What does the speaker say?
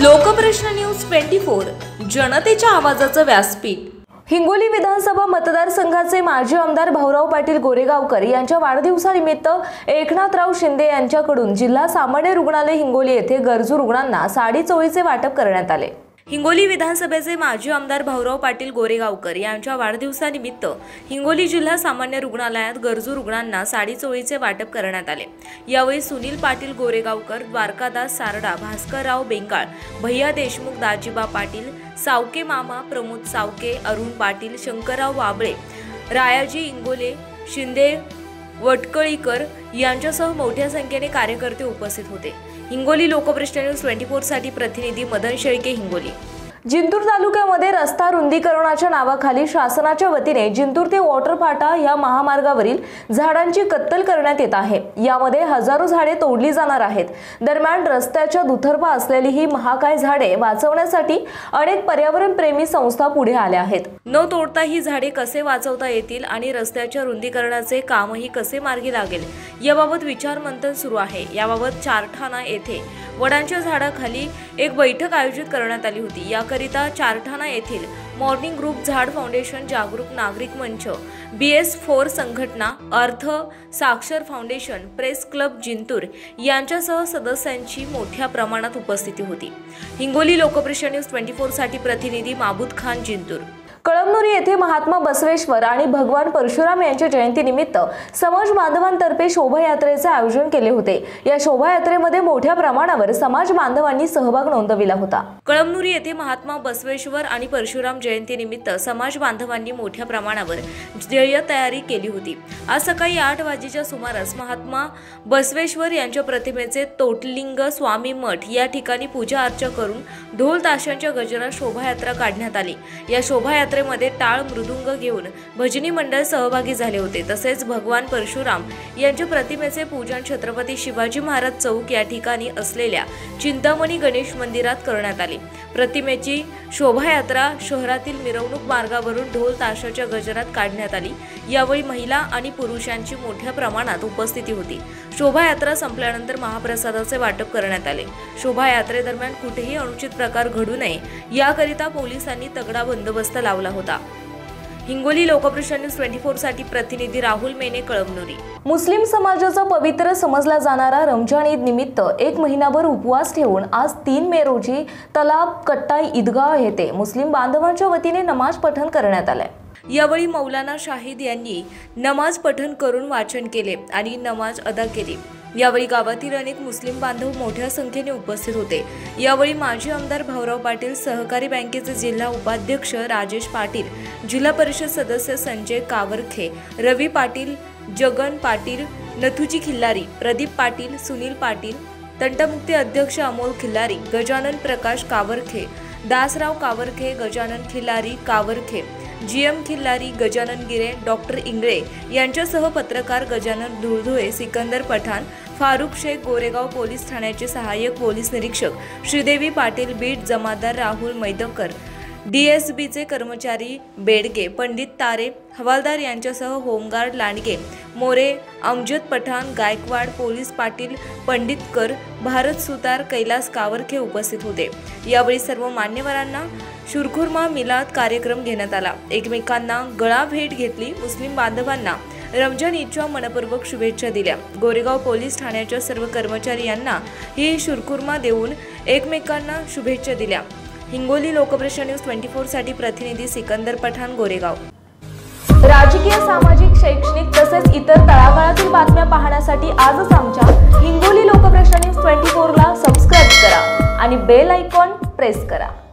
Lokprashna news 24 जनतेच्या आवाजाचं व्यासपीठ। हिंगोली विधानसभा मतदारसंघाचे माजी आमदार भाऊराव पाटील गोरेगावकर यांच्या वाढदिवसानिमित्त एकनाथराव शिंदे यांच्याकडून जिल्हा सामान्य रुग्णालय हिंगोली येथे गरजू रुग्णांना साडी चोळीचे वाटप करण्यात आले। हिंगोली विधानसभेचे माजी आमदार भाऊराव पाटील गोरेगावकर यांच्या वाढदिवसानिमित्त हिंगोली जिल्हा सामान्य रुग्णालयात गरजू रुग्णांना साडी चोळीचे वाटप करण्यात आले। यावेळी सुनील पाटील गोरेगावकर, द्वारकादास सारडा, भास्करराव बेंगाळ, भैया देशमुख, दाजीबा पाटील, सावके मामा, प्रमोद सावके, अरुण पाटील, शंकरराव वाबळे, रायाजी इंगोले, शिंदे वटकळीकर यांच्यासह मोठ्या संख्येने कार्यकर्ते उपस्थित होते। हिंगोली लोकप्रश्न न्यूज 24 साठी प्रतिनिधी मदन शेळके, हिंगोली। जिंतूर तालुक्यामध्ये रस्ता रुंदीकरणाच्या नावाखाली शासनाच्या वतीने जिंतूर ते वॉटरफाटा या महामार्गावरील झाडांची कत्तल करण्यात येत आहे। यामध्ये हजारो झाडे तोडली जाणार आहेत। दरम्यान रस्त्याच्या दुतर्फा असलेली ही महाकाय झाडे वाचवण्यासाठी अनेक पर्यावरण प्रेमी संस्था पुढे आल्या आहेत। न तोडता ही झाडे कसे वाचवता येतील आणि रस्त्याच्या रुंदीकरणाचे कामही कसे मार्गी लागेल याबाबत विचारमंथन सुरू आहे। याबाबत चारठाणा येथे वडांच्या झाडाखाली एक बैठक आयोजित करण्यात आली होती। याकरिता चारठाणा येथील मॉर्निंग ग्रुप, झाड फाउंडेशन, जागरूक नागरिक मंच, BS4 संघटना, अर्थ साक्षर फाउंडेशन, प्रेस क्लब जिंतूर यांच्यासह सदस्यांची मोठ्या प्रमाणात उपस्थिती होती। हिंगोली लोकप्रश्न न्यूज 24 साठी प्रतिनिधी माबूद खान, जिंतूर। कळमनुरी येथे महात्मा बसवेश्वर आणि भगवान परशुराम यांच्या जयंतीनिमित्त समाज बांधवांतर्फे शोभायात्रेचे आयोजन केले होते। या शोभायात्रेमध्ये मोठ्या प्रमाणावर समाज बांधवांनी सहभाग नोंदविला होता। कळमनुरी येथे महात्मा बसवेश्वर आणि परशुराम जयंतीनिमित्त समाज बांधवांनी मोठ्या प्रमाणावर जय तयारी केली होती। आज सकाळी 8 वाजेच्या सुमारास महात्मा बसवेश्वर यांच्या प्रतिमेचे तोटलिंग स्वामी मठ या ठिकाणी पूजा अर्चा करून ढोल ताशांच्या गजरात शोभायात्रा काढण्यात आली। या शोभायात्रेमध्ये टाळ मृदुंग घेऊन भजनी मंडळ सहभागी झाले होते। तसेच भगवान परशुराम यांच्या प्रतिमेचे पूजन छत्रपती शिवाजी महाराज चौक या ठिकाणी असलेल्या चिंतामणी गणेश मंदिरात करण्यात आले। प्रतिमेची शोभायात्रा शहरातील मिरवणूक मार्गावरून ढोल ताशाच्या गजरात काढण्यात आली। यावेळी महिला आणि पुरुषांची मोठ्या प्रमाणात उपस्थिती होती। शोभायात्रा संपल्यानंतर महाप्रसादाचे वाटप करण्यात आले। शोभायात्रेदरम्यान कुठेही अनुचित प्रकार घडू नये याकरिता पोलिसांनी तगडा बंदोबस्त लावला होता। हिंगोली लोकप्रश्न न्यूज 24 साठी प्रतिनिधी राहुल मेने, कळमनुरी। मुस्लिम समाजाचा पवित्र समजला जाणारा रमजान ईद निमित्त एक महिनाभर उपवास ठेवून आज 3 मे रोजी तलाब कट्टा ईदगाह येथे मुस्लिम बांधवांच्या वतीने नमाज पठण करण्यात आले। यावेळी मौलाना शाहिद यांनी नमाज पठण करून वाचन केले आणि नमाज अदा केली। यावेळी गावातील अनेक मुस्लिम बांधव मोठ्या संख्येने उपस्थित होते। यावेळी माजी आमदार भाऊराव पाटील, सहकारी बँकेचे जिल्हा उपाध्यक्ष राजेश पाटील, जिल्हा परिषद सदस्य संजय कावरखे, रवी पाटील, जगन पाटील, नथुजी खिल्लारी, प्रदीप पाटील, सुनील पाटील, तंटमुक्ती अध्यक्ष अमोल खिल्लारी, गजानन प्रकाश कावरखे, दासराव कावरखे, गजानन खिल्लारी कावरखे, GM खिल्लारी, गजानन गिरे, डॉक्टर इंगळे यांच्यासह पत्रकार गजानन धुळधुळे, सिकंदर पठाण, फारुख शेख, गोरेगाव पोलीस ठाण्याचे सहाय्यक पोलीस निरीक्षक श्रीदेवी पाटील, बीट जमादार राहुल मैदकर, DSBचे कर्मचारी बेडगे, पंडित तारे, हवालदार यांच्यासह होमगार्ड लांडगे, मोरे, अमजद पठाण, गायकवाड, पोलीस पाटील, पंडितकर, भारत सुतार, कैलास कावरखे उपस्थित होते। यावेळी सर्व मान्यवरांना शुरखुर्मा मिलाद कार्यक्रम घेण्यात आला। एकमेकांना गळा भेट घेतली। मुस्लिम बांधवांना रमजान ईदच्या मनपूर्वक शुभेच्छा दिल्या। गोरेगाव पोलीस ठाण्याच्या सर्व कर्मचारी यांना ही शुरखुर्मा देऊन एकमेकांना शुभेच्छा दिल्या। हिंगोली लोकप्रश्न न्यूज 24 साठी प्रतिनिधी सिकंदर पठाण, गोरेगाव। राजकीय, सामाजिक, शैक्षणिक तसेच इतर तळागाळातील बातम्या पाहण्यासाठी आजच आमच्या हिंगोली लोकप्रश्न न्यूज 24 ला सबस्क्राईब करा आणि बेल आयकॉन प्रेस करा।